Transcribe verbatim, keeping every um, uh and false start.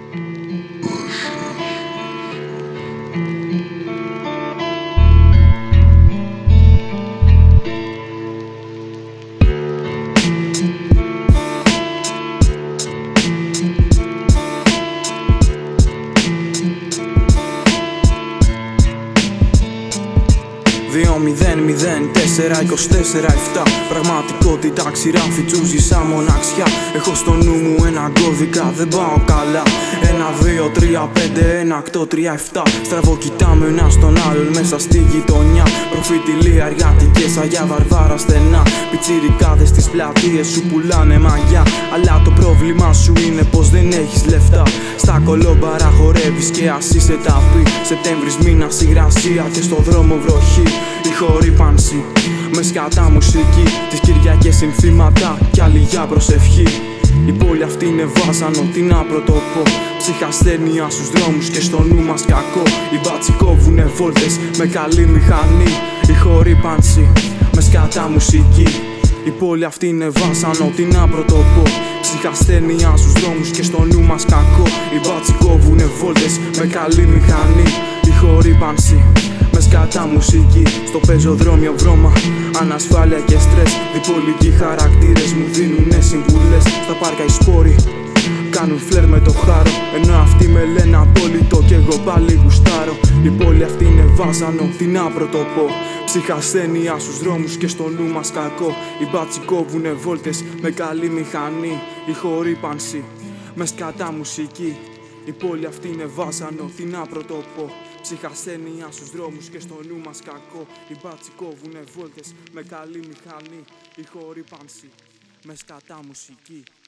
Δύο μηδέν μηδέν τέσσερα είκοσι τέσσερα επτά. Πραγματικότητα ξηράφι τσούζει σαν μοναξιά. Έχω στο νου μου ένα κώδικα, δεν πάω καλά. Ένα, δύο, τρία, πέντε, ένα, οκτώ, τρία, επτά. Στραβό κοιτάμε ένα στον άλλον μέσα στη γειτονιά. Προφητηλία εργατικές, αγιά βαρβάρα στενά. Πιτσιρικάδες στις πλατείες σου πουλάνε μαγιά. Αλλά το πρόβλημα σου είναι πως δεν έχεις λεφτά. Στα κολόμπαρα χορεύεις και ας είσαι ταπή. Σεπτέμβρης μήνας υγρασία και στο δρόμο βροχή. Ηχορύπανση με σκατά μουσική. Τις Κυριακές συνθήματα κι άλλη για προσευχή. Η πόλη αυτή είναι βάσανο, τι να πρωτοπώ. Ψυχασθένεια στους δρόμους και στο νου μας κακό. Οι μπάτσοι κόβουνε βόλτες με καλή μηχανή. Ηχορύπανση με σκατά μουσική. Η πόλη αυτή είναι βάσανο, τι να πρωτοπώ. Ψυχασθένεια στους δρόμους και στο νου μας κακό. Οι μπάτσοι κόβουνε βόλτες με καλή μηχανή. Ηχορύπανση με σκατά μουσική. Στο πεζοδρόμιο βρώμα, ανασφάλεια και στρες. Διπολικοί χαρακτήρες μου δίνουνε συμβουλές. Στα πάρκα οι σπόροι κάνουν φλερ με το χάρο. Ενώ αυτοί με λένε απόλυτο κι εγώ πάλι γουστάρω. Η πόλη αυτή είναι βάσανο, τι να πρωτοπώ. Ψυχασθένεια στους δρόμους και στο νου μας κακό. Οι μπάτσοι κόβουνε βόλτες με καλή μηχανή. Ηχορύπανση με σκατά μουσική. Η πόλη αυτή είναι βάσανο, τι να πρωτοπώ. Ψυχασθένεια στους δρόμους και στο νου μας κακό. Οι μπάτσοι κόβουνε βόλτες με καλή μηχανή. Ηχορύπανση με σκατά μουσική.